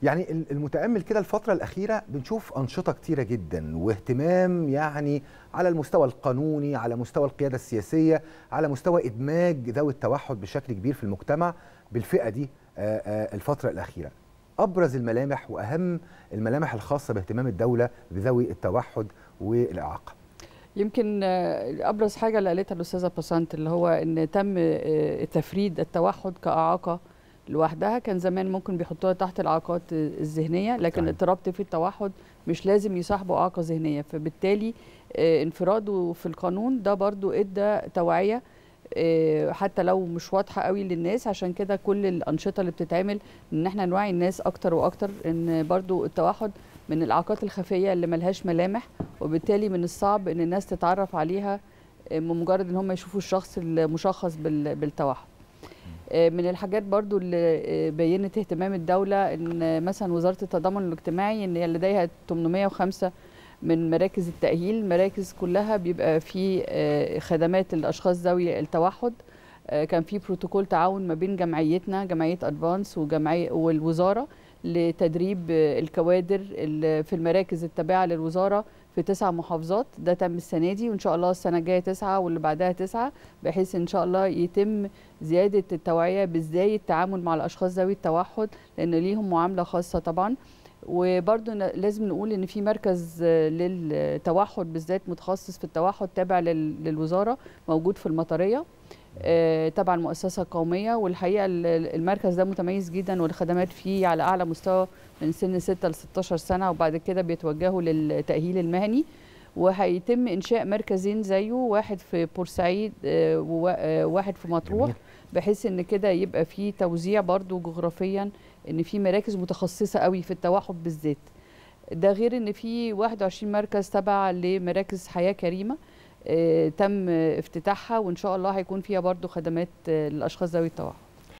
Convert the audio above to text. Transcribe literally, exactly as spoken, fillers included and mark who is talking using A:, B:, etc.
A: يعني المتأمل كده الفترة الأخيرة بنشوف أنشطة كتيرة جدا واهتمام، يعني على المستوى القانوني، على مستوى القيادة السياسية، على مستوى إدماج ذوي التوحد بشكل كبير في المجتمع بالفئة دي الفترة الأخيرة. أبرز الملامح وأهم الملامح الخاصة باهتمام الدولة بذوي التوحد والإعاقة.
B: يمكن أبرز حاجة اللي قالتها الأستاذة بسنت اللي هو إن تم تفريد التوحد كإعاقة لوحدها. كان زمان ممكن بيحطوها تحت الإعاقات الذهنية، لكن اضطراب في التوحد مش لازم يصاحبه إعاقة ذهنية، فبالتالي انفراده في القانون ده برضو ادى توعية حتى لو مش واضحة قوي للناس. عشان كده كل الأنشطة اللي بتتعمل إن احنا نوعي الناس أكتر وأكتر إن برضو التوحد من الإعاقات الخفية اللي ملهاش ملامح، وبالتالي من الصعب إن الناس تتعرف عليها بمجرد إن هم يشوفوا الشخص المشخص بالتوحد. من الحاجات برضو اللي بينت اهتمام الدولة إن مثلا وزارة التضامن الاجتماعي إن لديها ثمانمائة وخمسة من مراكز التأهيل، المراكز كلها بيبقى في خدمات للأشخاص ذوي التوحد. كان في بروتوكول تعاون ما بين جمعيتنا جمعية أدفانس وجمعية والوزارة لتدريب الكوادر في المراكز التابعة للوزارة في تسع محافظات. ده تم السنة دي، وإن شاء الله السنة الجاية تسعة واللي بعدها تسعة، بحيث إن شاء الله يتم زيادة التوعية بإزاي التعامل مع الأشخاص ذوي التوحد، لأن ليهم معاملة خاصة طبعا. وبرضه لازم نقول إن في مركز للتوحد بالذات متخصص في التوحد تابع للوزارة موجود في المطرية تبع المؤسسة القومية، والحقيقة المركز ده متميز جدا والخدمات فيه على أعلى مستوى من سن ستة ل ستاشر سنة، وبعد كده بيتوجهوا للتأهيل المهني. وهيتم إنشاء مركزين زيه، واحد في بورسعيد وواحد في مطروح، بحيث إن كده يبقى فيه توزيع برضو جغرافيا، إن في مراكز متخصصة قوي في التوحد بالذات. ده غير إن في واحد وعشرين مركز تبع لمراكز حياة كريمة تم افتتاحها، وإن شاء الله هيكون فيها برضو خدمات للأشخاص ذوي التوحد.